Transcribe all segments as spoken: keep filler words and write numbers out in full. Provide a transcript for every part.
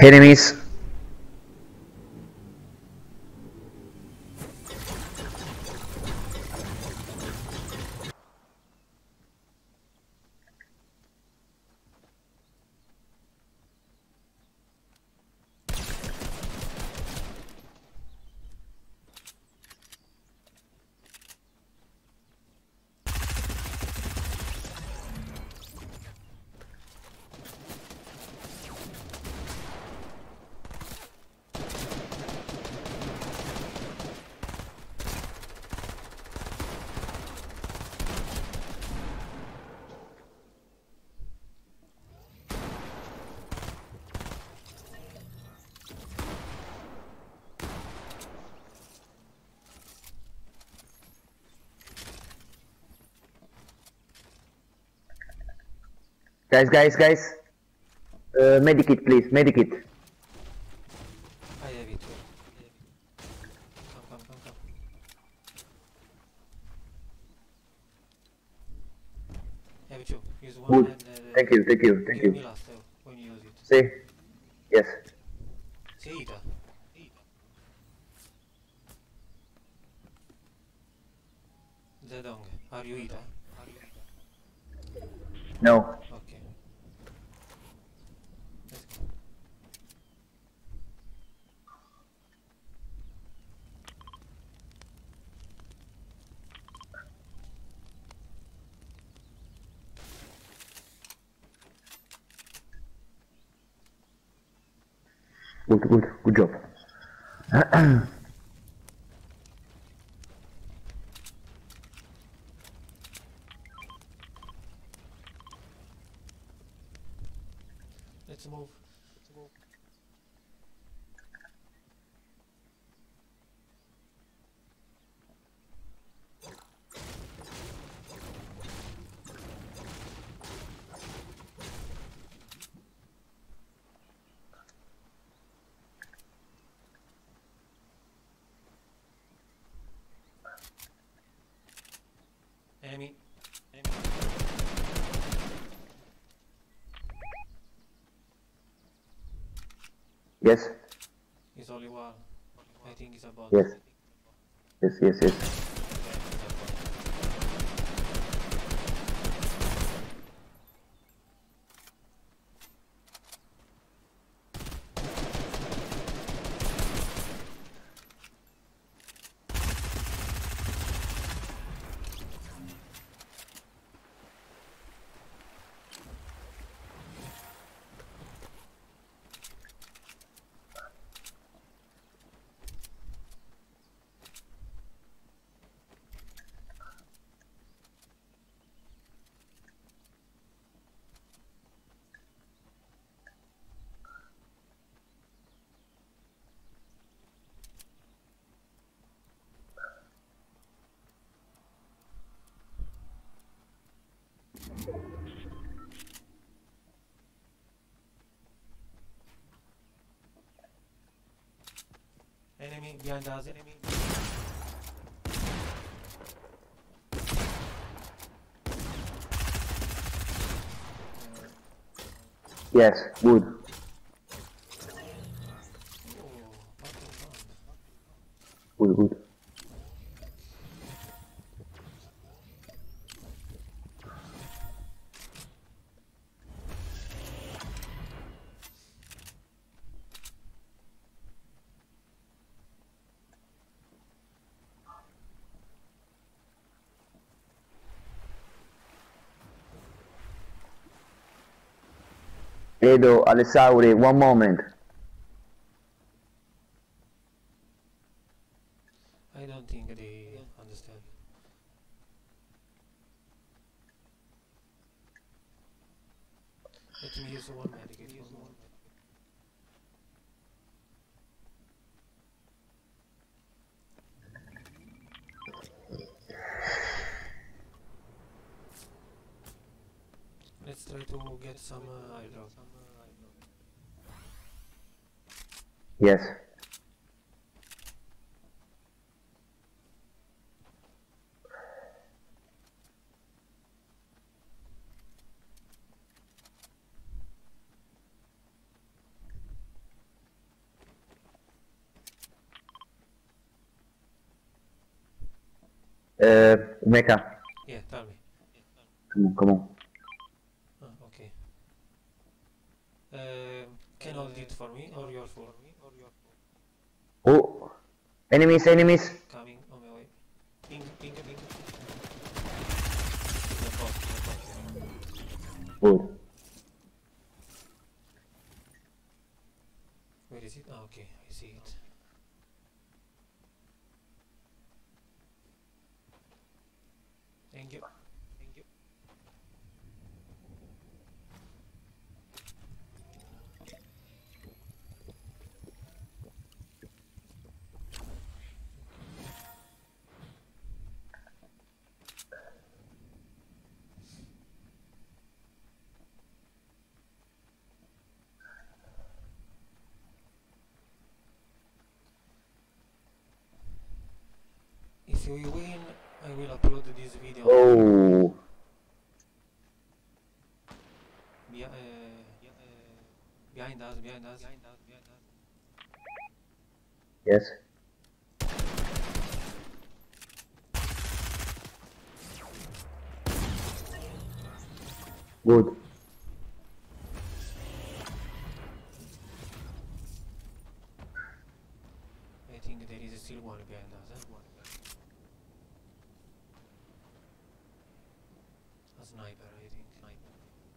Enemies. Guys, guys, guys. Uh, medikit, please. Medikit. I have it. Come, come, come, come. Have it, you. Use one Good. and uh, Thank you, thank you, thank give me you. last uh, when you use it. See? Yes. See it. Zedong, are you eater? No. Okay. Let's go. Good, good, good job. Let's move. Let's move. Enemy. Enemy. Yes. It's only one. I think it's about. Yes. Yes, yes, yes. Enemy behind us. Enemy. Yes, good. Oh, fucking fun. Good, good. Edo, Alessauri, one moment. I don't think they understand. Let me use one medikit for more. Let's try to get some uh, eye drop. Yes. Uh, mecha. Yeah, tell me. Come on, come on. Oh, okay. Uh, can hold it for me or your for me or your Oh, enemies, enemies. coming on my way. Ping, ping, ping. The boss, the boss. Good. Where is it? Ah, okay, I see it. Thank you. Thank you. If we win, I will upload this video. Oh, Be- uh, uh, behind us, behind us, behind us, behind us. yes. Good. I think there is still one behind us. Eh? One behind us. A sniper, I think. Sniper.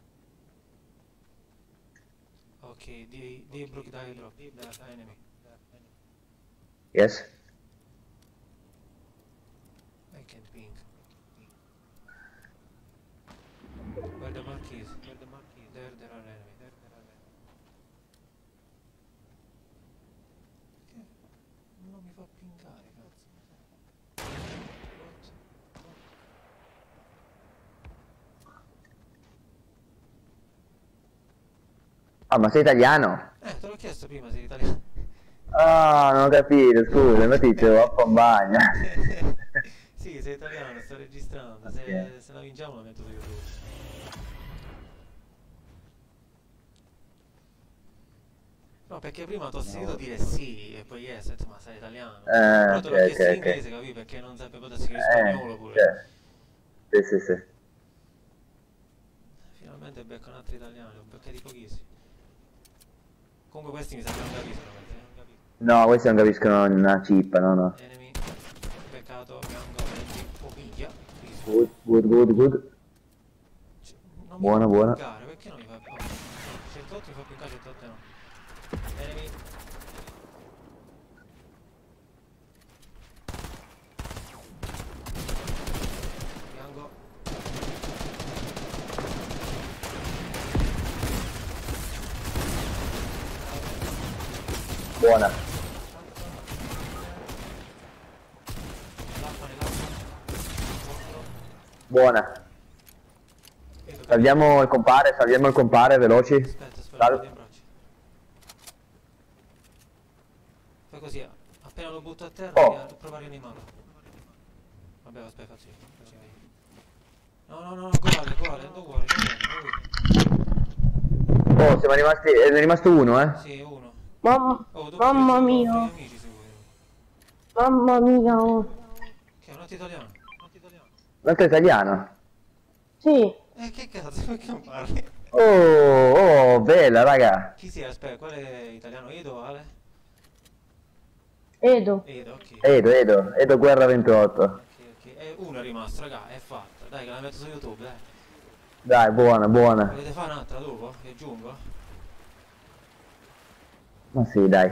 Okay, they they broke the airdrop. The enemy. Yes. I can't ping. Where the mark is? Where the mark is? There, there are enemy. There, there are enemy. Che? Non mi fa pingare, cazzo. What? Ah, ma sei italiano? Eh, te l'ho chiesto prima, sei italiano. Ah, non ho capito, scusa, infatti dicevo a in bagno. Sì, sei italiano, sto registrando. Se, Ok. se la vinciamo la metto su YouTube. No, perché prima ti ho sentito No. dire sì e poi yes, ho detto, ma sei italiano. Eh, Però te l'ho ok, chiesto ok, in ok. inglese, capì? Perché non sapevo da scrivere spagnolo Eh, pure. cioè, sì, sì, sì. Finalmente becco un altro italiano, un beccati pochissimi. Comunque questi mi sa che non capiscono, perché non capiscono. No, questi non capiscono una cippa, no, no. Enemy, peccato, Gango, venti, oh minchia, please. Good, good, good, good. Cioè, non mi Buona, fa buona. pingare, perché non mi fa pingare? Oh, centotto mi fa pingare, centotto no. Enemy. Gango. Buona. Nell'acqua, nell'acqua. Morto. Buona. Vedo che- Salviamo il compare, salviamo il compare, veloci. Aspetta, aspetta, Sal- vedi in braccio. Fai così, appena lo butto a terra, Oh. devi a- provare a rianimarlo. Vabbè, aspetta, facci, facci meglio. No, no, no, goale, goale, non vuole, non vuole. Oh, siamo rimasti, è rimasto uno, eh. Sì, uno. Mamma, Oh, dopo mamma ci sono mia, altri amici sicuro. mamma mia, oh. Che è un altro italiano. Un altro italiano. Un altro italiano. Sì, Eh, che cazzo, perché non parli? Oh, oh, bella, raga. Chi sia? Aspetta, qual è italiano? Edo, Ale? Edo. Edo, ok. Edo, Edo, Edo Guerra ventotto. Ok, ok. E uno è rimasto, raga, è fatta. Dai, che la metto su YouTube, dai. Dai, buona, buona. Volete fare un'altra dopo? Che aggiungo? Ma sì, dai.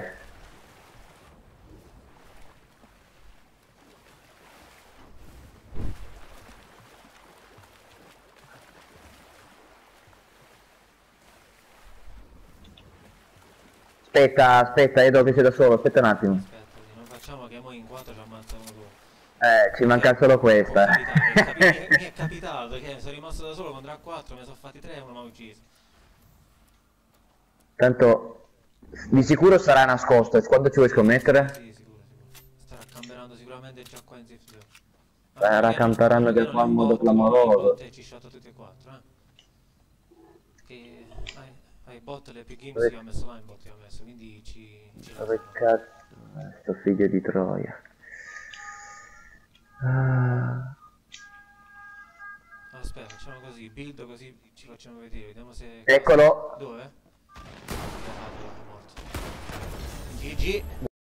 Aspetta, aspetta, Edo che sei da solo, aspetta un attimo. Aspetta, sì, non facciamo che mo in quattro ci ammazzano tu. Eh, ci manca solo questa. Può capitare, mi è capi- mi è- mi è capitato che sono rimasto da solo contro a quattro, me ne sono fatti tre e uno mi ha ucciso. Tanto, di sicuro sarà nascosto, quando ci vuoi scommettere? Sì, sicuro, sicuro. Starà camperando sicuramente già qua in Zip Zero. Starà camperando già qua in modo clamoroso. E ci shot tutti e quattro, eh. Che ai, ai bot le più games io ho messo là in bot, io ho messo, quindi ci... ci Dove lasciano. cazzo? Sto figlio di Troia. Ah, Aspetta, facciamo così, build così ci facciamo vedere, vediamo se... eccolo. Dove? Ah, è morto. G G.